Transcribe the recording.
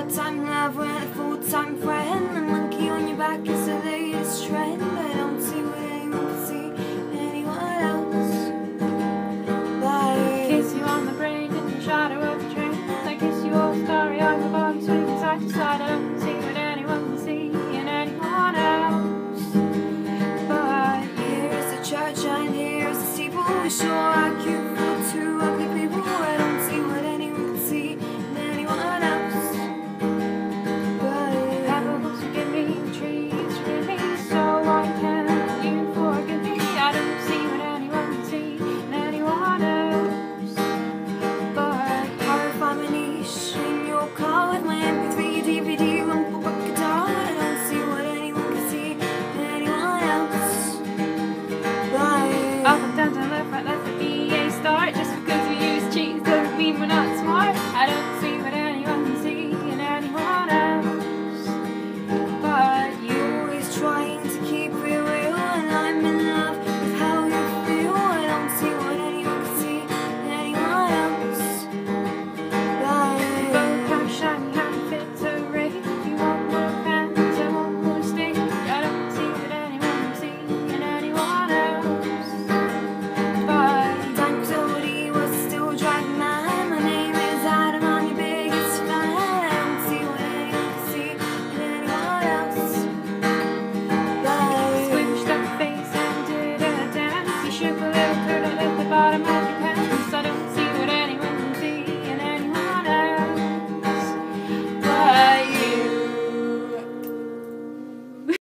part-time love with a full-time friend. The monkey on your back is the latest trend. I don't see what anyone can see anyone else. Like kiss you on the brain in the shadow of the train. I kiss you all starry on the body, swinging side to side. I don't see what anyone can see in anyone else. but here's the church and here's the steeple. We sure are cute for two.